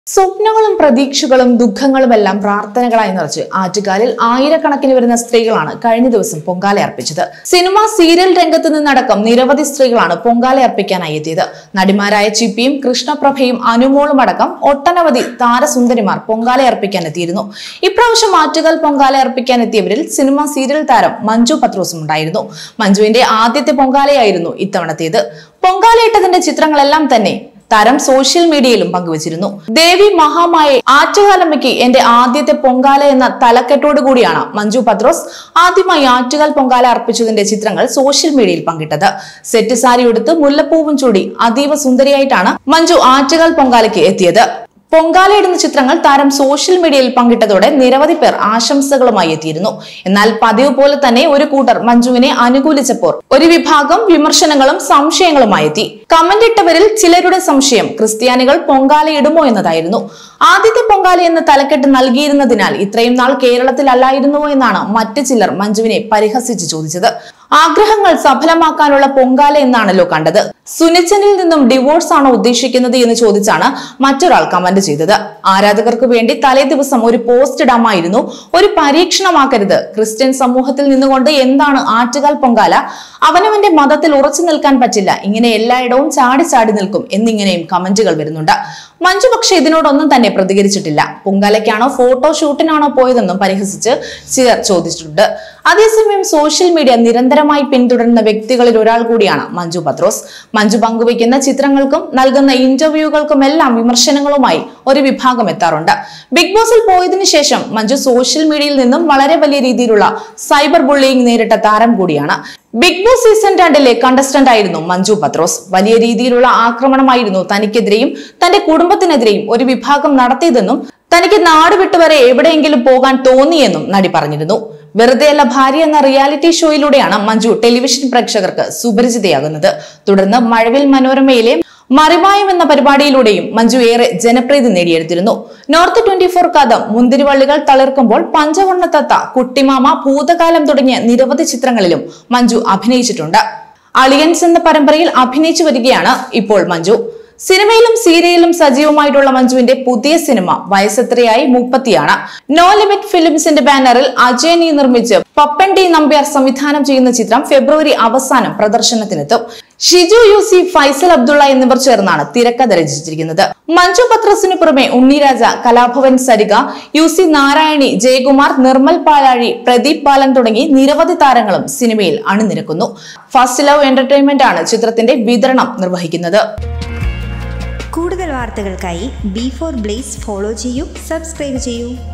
സ്വപ്നങ്ങളും പ്രതീക്ഷകളും ദുഃഖങ്ങളുമെല്ലാം പ്രാർത്ഥനകളായി നിറച്ച് ആറ്റുകാലിൽ ആയിരക്കണക്കിന് വരുന്ന സ്ത്രീകളാണ് കഴിഞ്ഞ ദിവസം പൊങ്കാല അർപ്പിച്ചത്. സിനിമ സീരിയൽ രംഗത്ത് നിന്നടക്കം നിരവധി സ്ത്രീകളാണ് പൊങ്കാല അർപ്പിക്കാനായി എത്തിയത്. നടിമാരായ ചിപ്പിയും കൃഷ്ണപ്രഭയും അനുമോളും അടക്കം ഒട്ടനവധി താരസുന്ദരിമാർ പൊങ്കാല അർപ്പിക്കാൻ എത്തിയിരുന്നു. ഇപ്രാവശ്യം ആറ്റുകാൽ പൊങ്കാല അർപ്പിക്കാൻ എത്തിയവരിൽ സിനിമ സീരിയൽ താരം മഞ്ജു പത്രോസും ഉണ്ടായിരുന്നു. മഞ്ജുവിന്റെ ആദ്യത്തെ പൊങ്കാലയായിരുന്നു ഇത്തവണത്തേത്. പൊങ്കാലയിട്ടതിന്റെ ചിത്രങ്ങളെല്ലാം തന്നെ താരം സോഷ്യൽ മീഡിയയിലും പങ്കുവച്ചിരുന്നു. ദേവി മഹാമായ ആറ്റുകാലമ്മയ്ക്ക് എന്റെ ആദ്യത്തെ പൊങ്കാല എന്ന തലക്കെട്ടോടുകൂടിയാണ് മഞ്ജു പത്രോസ് ആദ്യമായി ആറ്റുകാൽ പൊങ്കാല അർപ്പിച്ചതിന്റെ ചിത്രങ്ങൾ സോഷ്യൽ മീഡിയയിൽ പങ്കിട്ടത്. സെറ്റ് സാരി ഉടുത്ത് മുല്ലപ്പൂവും ചൂടി അതീവ സുന്ദരിയായിട്ടാണ് മഞ്ജു ആറ്റുകാൽ പൊങ്കാലയ്ക്ക് എത്തിയത്. പൊങ്കാലയിടുന്ന ചിത്രങ്ങൾ താരം സോഷ്യൽ മീഡിയയിൽ പങ്കിട്ടതോടെ നിരവധി പേർ ആശംസകളുമായി എത്തിയിരുന്നു. എന്നാൽ പതിവ് പോലെ തന്നെ ഒരു കൂട്ടർ മഞ്ജുവിനെ അനുകൂലിച്ചപ്പോൾ ഒരു വിഭാഗം വിമർശനങ്ങളും സംശയങ്ങളുമായി എത്തി. കമന്റ് ഇട്ടവരിൽ ചിലരുടെ സംശയം ക്രിസ്ത്യാനികൾ പൊങ്കാലയിടുമോ എന്നതായിരുന്നു. ആദ്യത്തെ പൊങ്കാല എന്ന തലക്കെട്ട് നൽകിയിരുന്നതിനാൽ ഇത്രയും നാൾ കേരളത്തിൽ അല്ലായിരുന്നുവോ എന്നാണ് മറ്റു ചിലർ മഞ്ജുവിനെ പരിഹസിച്ച് ചോദിച്ചത്. ആഗ്രഹങ്ങൾ സഫലമാക്കാനുള്ള പൊങ്കാല എന്നാണല്ലോ കണ്ടത്. സുനിച്ചനിൽ നിന്നും ഡിവോഴ്സ് ആണോ ഉദ്ദേശിക്കുന്നത് എന്ന് ചോദിച്ചാണ് മറ്റൊരാൾ കമന്റ് ചെയ്തത്. ആരാധകർക്ക് വേണ്ടി തലേ ദിവസം ഒരു പോസ്റ്റ് ഇടാമായിരുന്നു. ഒരു പരീക്ഷണമാക്കരുത്. ക്രിസ്ത്യൻ സമൂഹത്തിൽ നിന്നുകൊണ്ട് എന്താണ് ആറ്റുകാൽ പൊങ്കാല? അവനവന്റെ മതത്തിൽ ഉറച്ചു നിൽക്കാൻ പറ്റില്ല. ഇങ്ങനെ എല്ലായിടവും ചാടി ചാടി നിൽക്കും എന്നിങ്ങനെയും കമന്റുകൾ വരുന്നുണ്ട്. മഞ്ജു പക്ഷേ ഇതിനോടൊന്നും തന്നെ പ്രതികരിച്ചിട്ടില്ല. പൊങ്കാലയ്ക്കാണോ ഫോട്ടോഷൂട്ടിനാണോ പോയതെന്നും പരിഹസിച്ച് ചിലർ ചോദിച്ചിട്ടുണ്ട്. അതേസമയം സോഷ്യൽ മീഡിയ നിരന്തരമായി പിന്തുടരുന്ന വ്യക്തികളിൽ ഒരാൾ കൂടിയാണ് മഞ്ജു പത്രോസ്. മഞ്ജു പങ്കുവയ്ക്കുന്ന ചിത്രങ്ങൾക്കും നൽകുന്ന ഇന്റർവ്യൂകൾക്കും എല്ലാം വിമർശനങ്ങളുമായി ഒരു വിഭാഗം എത്താറുണ്ട്. ബിഗ് ബോസിൽ പോയതിനു ശേഷം മഞ്ജു സോഷ്യൽ മീഡിയയിൽ നിന്നും വളരെ വലിയ രീതിയിലുള്ള സൈബർ ബുള്ളിയിങ് നേരിട്ട താരം കൂടിയാണ്. ബിഗ് ബോസ് സീസൺ 2 കണ്ടസ്റ്റന്റ് ആയിരുന്നു മഞ്ജു പത്രോസ്. വലിയ രീതിയിലുള്ള ആക്രമണമായിരുന്നു തനിക്കെതിരെയും തന്റെ കുടുംബത്തിനെതിരെയും ഒരു വിഭാഗം നടത്തിയതെന്നും തനിക്ക് നാട് വിട്ടുവരെ എവിടെയെങ്കിലും പോകാൻ തോന്നിയെന്നും നടി പറഞ്ഞിരുന്നു. വെറുതെയല്ല ഭാര്യ എന്ന റിയാലിറ്റി ഷോയിലൂടെയാണ് മഞ്ജു ടെലിവിഷൻ പ്രേക്ഷകർക്ക് സുപരിചിതയാകുന്നത്. തുടർന്ന് മഴവിൽ മനോരമയിലെ മറിമായം എന്ന പരിപാടിയിലൂടെയും മഞ്ജു ഏറെ ജനപ്രീതി നേടിയെടുത്തിരുന്നു. നോർത്ത് 24 കഥ, മുന്തിരിവള്ളികൾ തളിർക്കുമ്പോൾ, പഞ്ചവർണ്ണത്തത്ത, കുട്ടിമാമ, ഭൂതകാലം തുടങ്ങിയ നിരവധി ചിത്രങ്ങളിലും മഞ്ജു അഭിനയിച്ചിട്ടുണ്ട്. അളിയൻസ് എന്ന പരമ്പരയിൽ അഭിനയിച്ചു വരികയാണ് ഇപ്പോൾ മഞ്ജു. സിനിമയിലും സീരിയലിലും സജീവമായിട്ടുള്ള മഞ്ജുവിന്റെ പുതിയ സിനിമ വയസ്സെത്രയായി 30 നോ ലിമിറ്റ് ഫിലിംസിന്റെ ബാനറിൽ അജയ് നിർമ്മിച്ച് പപ്പൻ ടി നമ്പ്യാർ സംവിധാനം ചെയ്യുന്ന ചിത്രം ഫെബ്രുവരി അവസാനം പ്രദർശനത്തിനെത്തും. ഷിജു യൂസി, ഫൈസൽ അബ്ദുള്ള എന്നിവർ ചേർന്നാണ് തിരക്കഥ രചിച്ചിരിക്കുന്നത്. മഞ്ജു പത്രോസിന് പുറമെ ഉണ്ണിരാജ, കലാഭവൻ സരിക, യൂസി നാരായണി, ജയകുമാർ, നിർമ്മൽ പാലാഴി, പ്രദീപ് ബാലൻ തുടങ്ങി നിരവധി താരങ്ങളും സിനിമയിൽ അണിനിരക്കുന്നു. ഫസ്റ്റ് ലവ് എന്റർടൈൻമെന്റ് ആണ് ചിത്രത്തിന്റെ വിതരണം നിർവഹിക്കുന്നത്. കൂടുതൽ വാർത്തകൾക്കായി B4 Blaze ഫോളോ ചെയ്യൂ, സബ്സ്ക്രൈബ് ചെയ്യൂ.